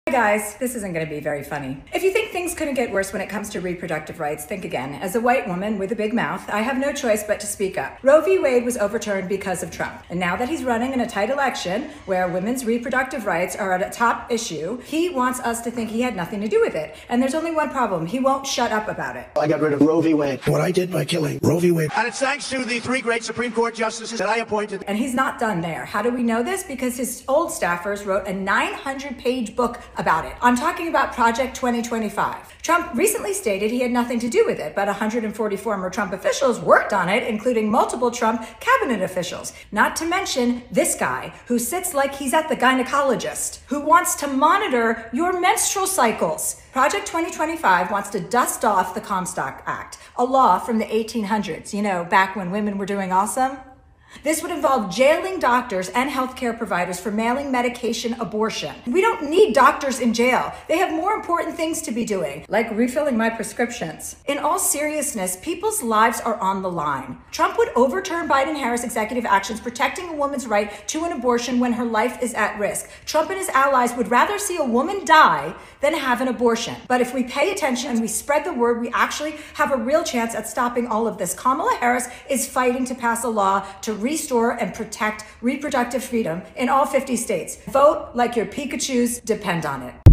Hi guys, this isn't going to be very funny. If you think things couldn't get worse when it comes to reproductive rights, think again. As a white woman with a big mouth, I have no choice but to speak up. Roe v. Wade was overturned because of Trump. And now that he's running in a tight election where women's reproductive rights are at a top issue, he wants us to think he had nothing to do with it. And there's only one problem. He won't shut up about it. I got rid of Roe v. Wade. What I did by killing Roe v. Wade. And it's thanks to the three great Supreme Court justices that I appointed. And he's not done there. How do we know this? Because his old staffers wrote a 900-page book about it. I'm talking about Project 2025. Trump recently stated he had nothing to do with it, but 140 former Trump officials worked on it, including multiple Trump cabinet officials. Not to mention this guy who sits like he's at the gynecologist, who wants to monitor your menstrual cycles. Project 2025 wants to dust off the Comstock Act, a law from the 1800s, you know, back when women were doing awesome. This would involve jailing doctors and healthcare providers for mailing medication abortion. We don't need doctors in jail. They have more important things to be doing, like refilling my prescriptions. In all seriousness, people's lives are on the line. Trump would overturn Biden-Harris executive actions protecting a woman's right to an abortion when her life is at risk. Trump and his allies would rather see a woman die than have an abortion. But if we pay attention and we spread the word, we actually have a real chance at stopping all of this. Kamala Harris is fighting to pass a law to restore and protect reproductive freedom in all 50 states. Vote like your Pikachus depend on it.